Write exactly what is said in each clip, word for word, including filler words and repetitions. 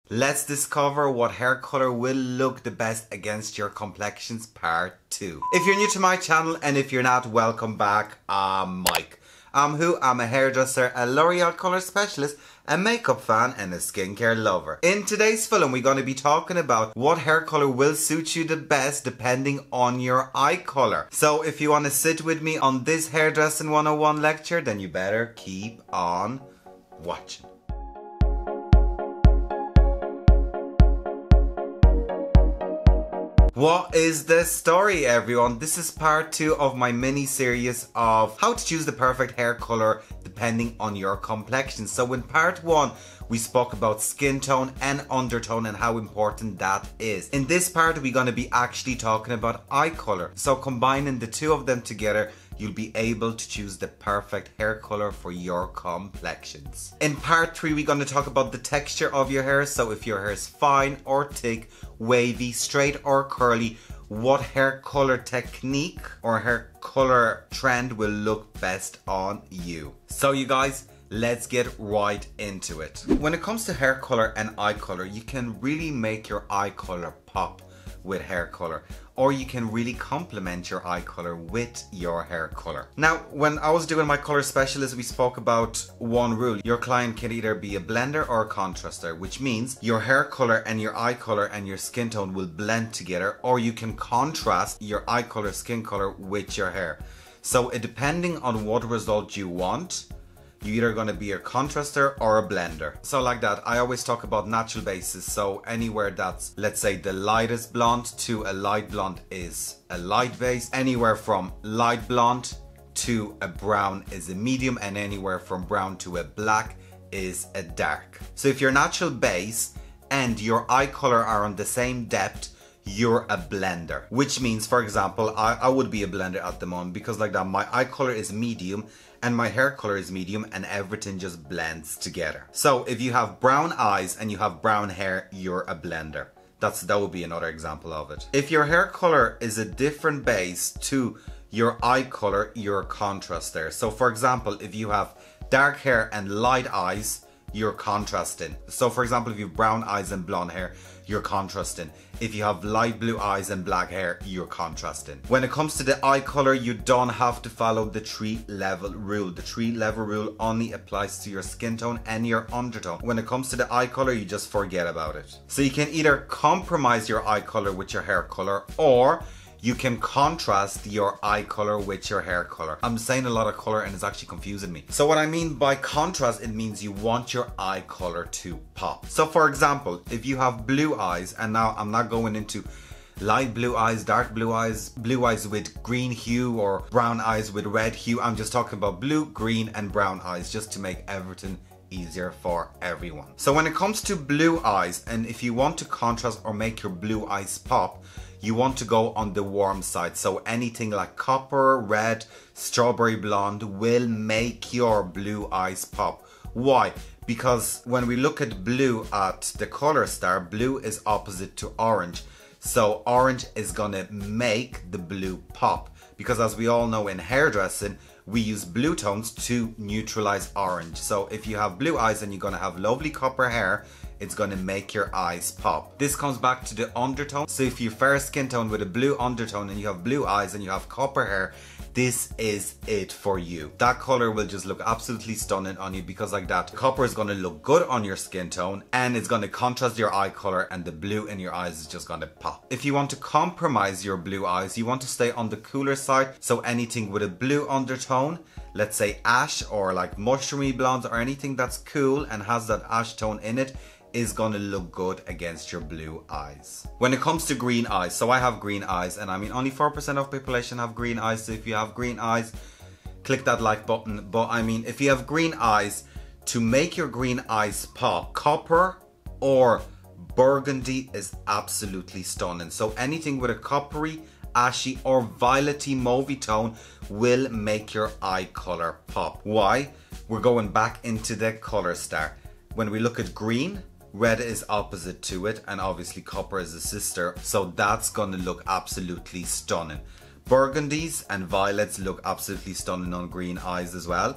Let's discover what hair color will look the best against your complexions, part two. If you're new to my channel, and if you're not, welcome back. I'm Mike. I'm who? I'm a hairdresser, a L'Oreal color specialist, a makeup fan, and a skincare lover. In today's film, we're going to be talking about what hair color will suit you the best depending on your eye color. So if you want to sit with me on this hairdressing one oh one lecture, then you better keep on watching. What is the story, everyone? This is part two of my mini series of how to choose the perfect hair color depending on your complexion. So in part one, we spoke about skin tone and undertone and how important that is. In this part, we're going to be actually talking about eye color. So combining the two of them together, you'll be able to choose the perfect hair color for your complexions. In part three, we're going to talk about the texture of your hair. So if your hair is fine or thick, wavy, straight or curly, what hair color technique or hair color trend will look best on you. So you guys, let's get right into it. When it comes to hair color and eye color, you can really make your eye color pop with hair color, or you can really complement your eye color with your hair color. Now, when I was doing my color specialist, we spoke about one rule. Your client can either be a blender or a contraster, which means your hair color and your eye color and your skin tone will blend together, or you can contrast your eye color, skin color with your hair. So it, depending on what result you want, you're either going to be a contraster or a blender. So like that, I always talk about natural bases. So anywhere that's, let's say, the lightest blonde to a light blonde is a light base. Anywhere from light blonde to a brown is a medium, and anywhere from brown to a black is a dark. So if your natural base and your eye color are on the same depth, you're a blender. Which means, for example, I, I would be a blender at the moment, because like that, my eye color is medium and my hair color is medium, and everything just blends together. So if you have brown eyes and you have brown hair, you're a blender. That's that would be another example of it. If your hair color is a different base to your eye color, you're a contraster. So for example, if you have dark hair and light eyes, you're contrasting. So for example, if you have brown eyes and blonde hair, you're contrasting. If you have light blue eyes and black hair, you're contrasting. When it comes to the eye color, you don't have to follow the three level rule. The three level rule only applies to your skin tone and your undertone. When it comes to the eye color, you just forget about it. So you can either compromise your eye color with your hair color, or you can contrast your eye color with your hair color. I'm saying a lot of color and it's actually confusing me. So what I mean by contrast, it means you want your eye color to pop. So for example, if you have blue eyes, and now I'm not going into light blue eyes, dark blue eyes, blue eyes with green hue, or brown eyes with red hue. I'm just talking about blue, green and brown eyes, just to make everything easier for everyone. So when it comes to blue eyes, and if you want to contrast or make your blue eyes pop, you want to go on the warm side. So anything like copper, red, strawberry blonde will make your blue eyes pop. Why? Because when we look at blue at the color star, blue is opposite to orange. So orange is gonna make the blue pop. Because as we all know in hairdressing, we use blue tones to neutralize orange. So if you have blue eyes and you're gonna have lovely copper hair, it's going to make your eyes pop. This comes back to the undertone. So if you're fair skin tone with a blue undertone and you have blue eyes and you have copper hair, this is it for you. That color will just look absolutely stunning on you, because like that, copper is going to look good on your skin tone and it's going to contrast your eye color, and the blue in your eyes is just going to pop. If you want to compromise your blue eyes, you want to stay on the cooler side. So anything with a blue undertone, let's say ash or like mushroomy blonde, or anything that's cool and has that ash tone in it, is gonna look good against your blue eyes. When it comes to green eyes, so I have green eyes, and I mean only four percent of population have green eyes. So if you have green eyes, click that like button. But I mean, if you have green eyes, to make your green eyes pop, copper or burgundy is absolutely stunning. So anything with a coppery, ashy or violety mauvey tone will make your eye color pop. Why? We're going back into the color star. When we look at green, red is opposite to it, and obviously copper is a sister, so that's gonna look absolutely stunning. Burgundies and violets look absolutely stunning on green eyes as well,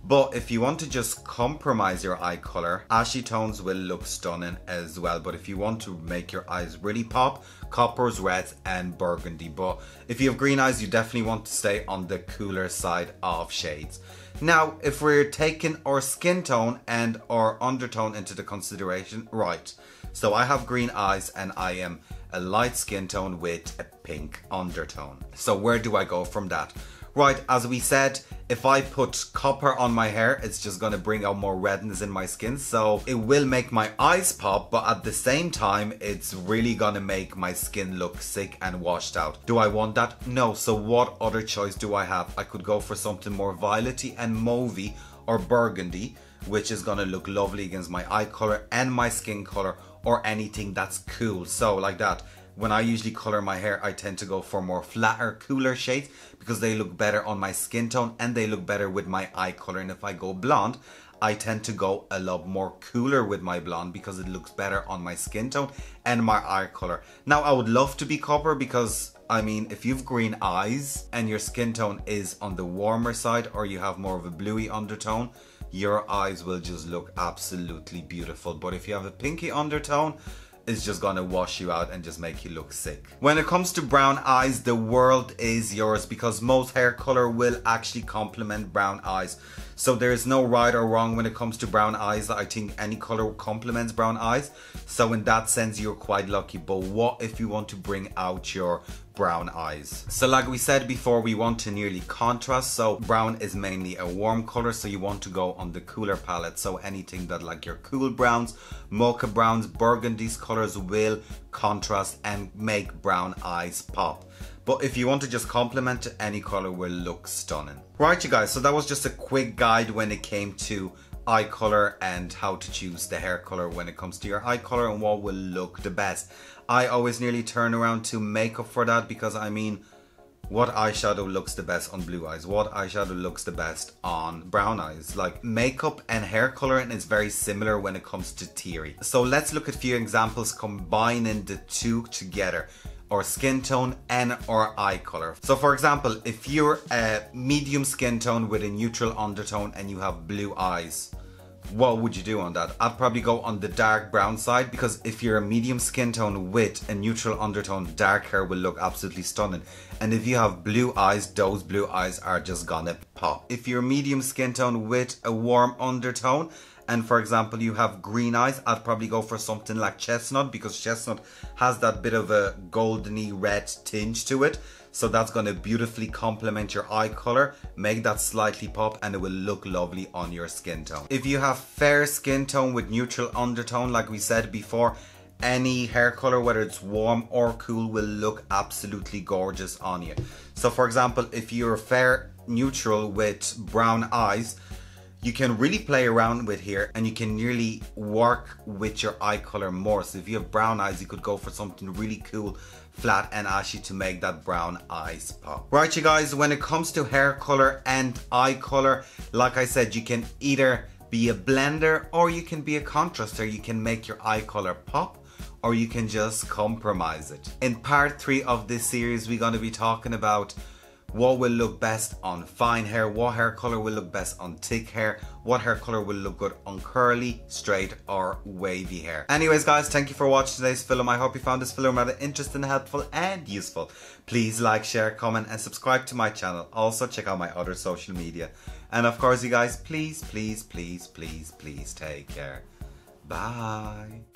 But if you want to just compromise your eye color, ashy tones will look stunning as well. But if you want to make your eyes really pop, coppers, reds and burgundy. But if you have green eyes, you definitely want to stay on the cooler side of shades. Now, if we're taking our skin tone and our undertone into the consideration, right. So I have green eyes and I am a light skin tone with a pink undertone. So where do I go from that? Right, as we said, if I put copper on my hair, it's just going to bring out more redness in my skin. So it will make my eyes pop, but at the same time, it's really going to make my skin look sick and washed out. Do I want that? No. So what other choice do I have? I could go for something more violety and mauvey or burgundy, which is going to look lovely against my eye color and my skin color, or anything that's cool. So like that. When I usually color my hair, I tend to go for more flatter, cooler shades because they look better on my skin tone and they look better with my eye color. And if I go blonde, I tend to go a lot more cooler with my blonde because it looks better on my skin tone and my eye color. Now, I would love to be copper because, I mean, if you've green eyes and your skin tone is on the warmer side or you have more of a bluey undertone, your eyes will just look absolutely beautiful. But if you have a pinky undertone, it's just gonna wash you out and just make you look sick. When it comes to brown eyes, the world is yours because most hair color will actually complement brown eyes. So there is no right or wrong when it comes to brown eyes. I think any color complements brown eyes. So in that sense, you're quite lucky. But what if you want to bring out your brown eyes? So like we said before, we want to nearly contrast. So brown is mainly a warm color. So you want to go on the cooler palette. So anything that like your cool browns, mocha browns, burgundies colors will contrast and make brown eyes pop. But if you want to just complement it, any color will look stunning. Right, you guys, so that was just a quick guide when it came to eye color and how to choose the hair color when it comes to your eye color and what will look the best. I always nearly turn around to makeup for that because, I mean, what eyeshadow looks the best on blue eyes? What eyeshadow looks the best on brown eyes? Like, makeup and hair coloring is very similar when it comes to theory. So let's look at a few examples combining the two together. Or skin tone and or eye color. So for example, if you're a medium skin tone with a neutral undertone and you have blue eyes, what would you do on that? I'd probably go on the dark brown side because if you're a medium skin tone with a neutral undertone, dark hair will look absolutely stunning. And if you have blue eyes, those blue eyes are just gonna pop. If you're a medium skin tone with a warm undertone, and for example you have green eyes, I'd probably go for something like chestnut because chestnut has that bit of a goldeny red tinge to it. So that's going to beautifully complement your eye color, make that slightly pop, and it will look lovely on your skin tone. If you have fair skin tone with neutral undertone, like we said before, any hair color, whether it's warm or cool, will look absolutely gorgeous on you. So for example, if you're fair neutral with brown eyes, you can really play around with here and you can nearly work with your eye color more. So if you have brown eyes, you could go for something really cool, flat and ashy to make that brown eyes pop. Right, you guys, when it comes to hair color and eye color, like I said, you can either be a blender or you can be a contraster. You can make your eye color pop or you can just compromise it. In part three of this series, we're going to be talking about what will look best on fine hair, what hair color will look best on thick hair, what hair color will look good on curly, straight or wavy hair. Anyways guys, thank you for watching today's film. I hope you found this film rather interesting, helpful and useful. Please like, share, comment and subscribe to my channel. Also check out my other social media. And of course you guys, please, please, please, please, please take care. Bye.